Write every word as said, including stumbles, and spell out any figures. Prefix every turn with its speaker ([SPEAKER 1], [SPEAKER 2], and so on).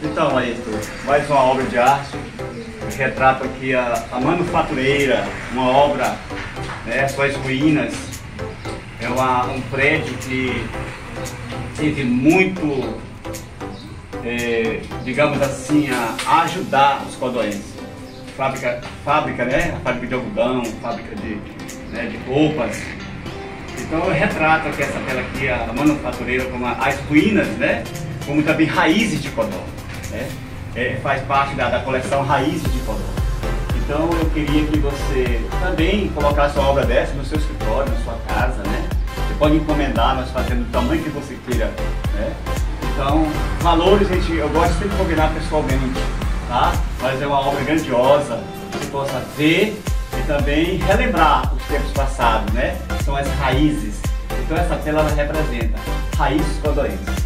[SPEAKER 1] Então, Ayrton, mais uma obra de arte. Eu retrato aqui a, a manufatureira, uma obra, né, suas ruínas. É uma, um prédio que teve muito, é, digamos assim, a ajudar os córdoenses. Fábrica, fábrica, né? A fábrica de algodão, fábrica de, né, de roupas. Então eu retrato aqui essa tela aqui, a manufatureira, como as ruínas, né? Como também raízes de Codó, né? É, faz parte da, da coleção Raízes de Codó. Então eu queria que você também colocasse uma obra dessa no seu escritório, na sua casa, né? Você pode encomendar, nós fazemos do tamanho que você queira, né? Então, valores, gente, eu gosto sempre de combinar pessoalmente, tá? Mas é uma obra grandiosa, que você possa ver e também relembrar os tempos passados, né? São as raízes. Então essa tela ela representa raízes codóenses.